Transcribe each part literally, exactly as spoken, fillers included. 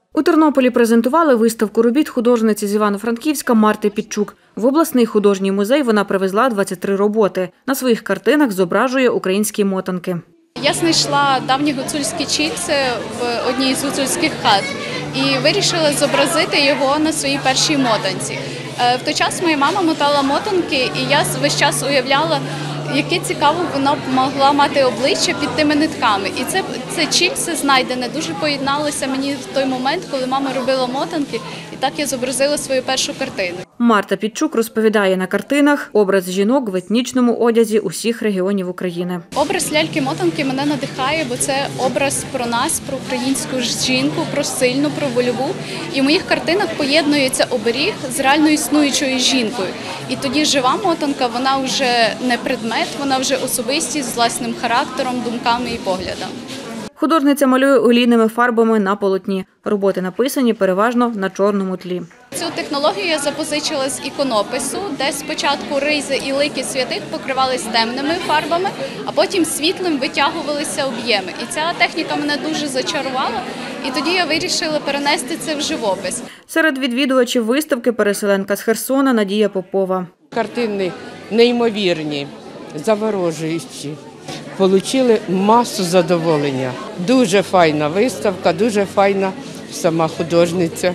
У Тернополі презентували виставку робіт художниці з Івано-Франківська Марти Підчук. В обласний художній музей вона привезла двадцять три роботи. На своїх картинах зображує українські мотанки. Я знайшла давні гуцульські чіпси в одній з гуцульських хат і вирішила зобразити його на своїй першій мотанці. В той час моя мама мотала мотанки, і я весь час уявляла, яке цікаво вона б могла мати обличчя під тими нитками. І це, це чіпси знайдене дуже поєдналося мені в той момент, коли мама робила мотанки, і так я зобразила свою першу картину. Марта Підчук розповідає на картинах образ жінок в етнічному одязі усіх регіонів України. Образ ляльки-мотанки мене надихає, бо це образ про нас, про українську жінку, про сильну, про вольову. І в моїх картинах поєднується оберіг з реально існуючою жінкою. І тоді жива мотанка, вона вже не предмет, вона вже особистість з власним характером, думками і поглядом. Художниця малює олійними фарбами на полотні. Роботи написані переважно на чорному тлі. Цю технологію я запозичила з іконопису, де спочатку ризи і лики святих покривались темними фарбами, а потім світлим витягувалися об'єми. І ця техніка мене дуже зачарувала, і тоді я вирішила перенести це в живопис. Серед відвідувачів виставки переселенка з Херсона Надія Попова. Картини неймовірні, заворожуючі. Получили масу задоволення. Дуже файна виставка, дуже файна сама художниця.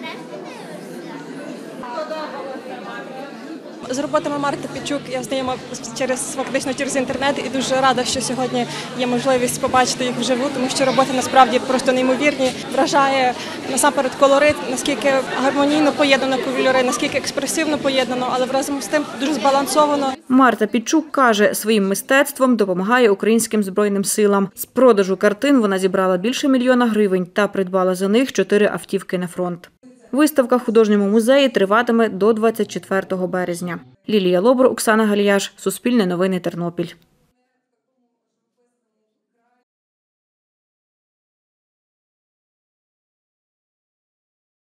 З роботами Марти Підчук я знайома через, фактично через інтернет, і дуже рада, що сьогодні є можливість побачити їх вживу, тому що роботи насправді просто неймовірні. Вражає насамперед колорит, наскільки гармонійно поєднано кольори, наскільки експресивно поєднано, але разом з тим дуже збалансовано. Марта Підчук каже, своїм мистецтвом допомагає українським Збройним силам. З продажу картин вона зібрала більше мільйона гривень та придбала за них чотири автівки на фронт. Виставка в художньому музеї триватиме до двадцять четвертого березня. Лілія Лобур, Оксана Галіяш, Суспільне новини, Тернопіль.